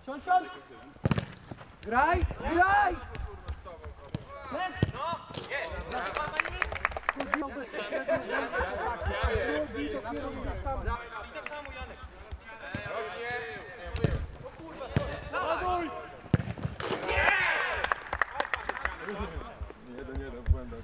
Siądź! Graj! Graj! No! Jeden w błędach.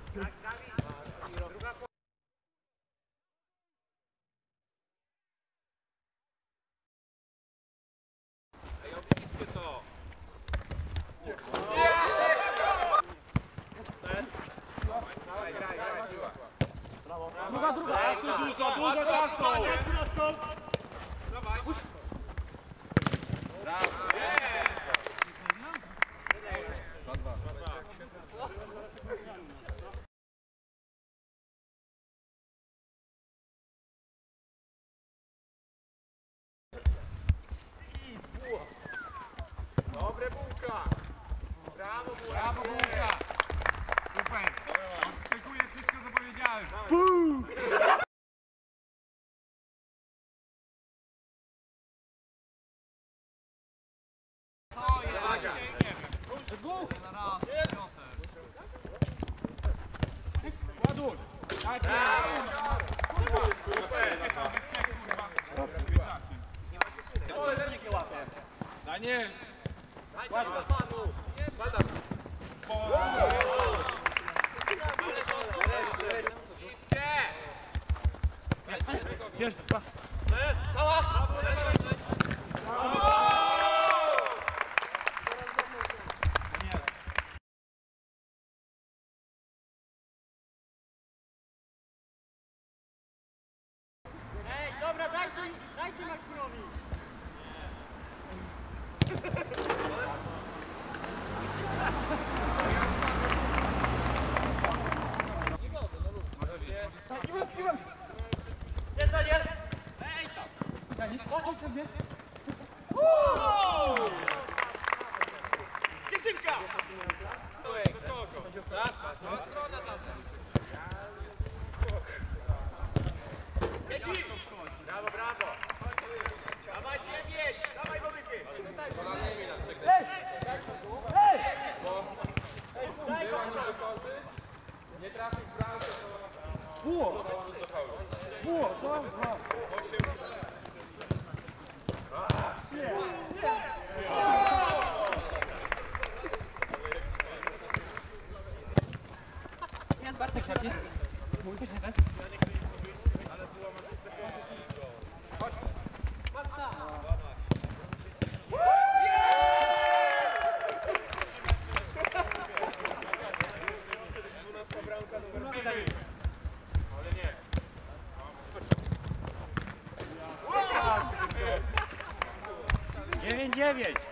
Druga! Dużo czasu! Dobre bułka! Brawo bułka! Super! Odstękuję wszystko, co powiedziałem. Ładuj! Daniel! Jest! Ej, dobra, dajcie Maksimowi! Jest Daniel! Ej tam! Kieszynka! Brawo! Dawajcie, mieć! Dawaj gołyki! Ej! Nie trafił w bramkę, to... Było! Dobrze! Jest Bartek szarpie. Mój nie. 9-9!